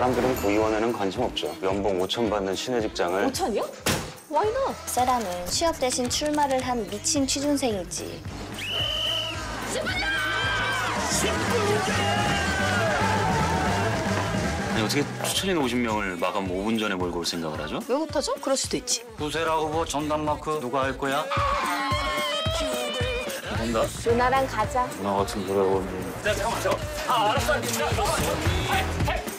사람들은 구의원에는 관심 없죠. 연봉 5천 받는 신의 직장을 5천이요? Why not? 세라는 취업 대신 출마를 한 미친 취준생이지. 아니 어떻게 추천인 50명을 마감 5분 전에 몰고 올 생각을 하죠? 왜 못하죠? 그럴 수도 있지. 구세라 후보 전담 마크 누가 할 거야? 간다. 누나랑 가자. 누나 같은 돌아오니. 네, 잠깐만. 알았어.